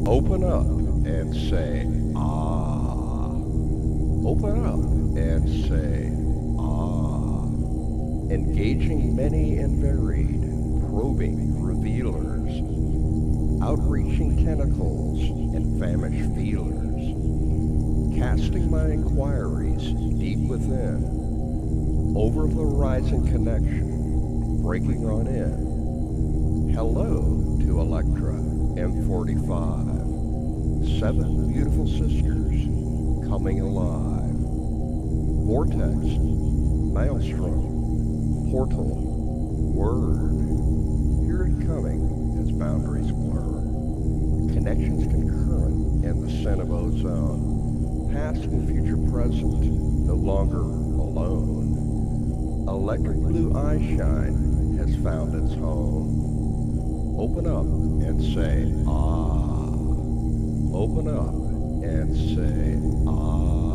Open up and say, ah. Open up and say, ah. Engaging many and varied, probing revealers, outreaching tentacles and famished feelers, casting my inquiries deep within, over the horizon connection, breaking on in. Hello to Electra M45. 7 beautiful sisters coming alive. Vortex, Maelstrom, Portal, Word. Hear it coming as boundaries blur. Connections concurrent in the scent of ozone. Past and future present, no longer alone. Electric blue eyeshine has found its home. Open up and say, ah. Open up and say, ah.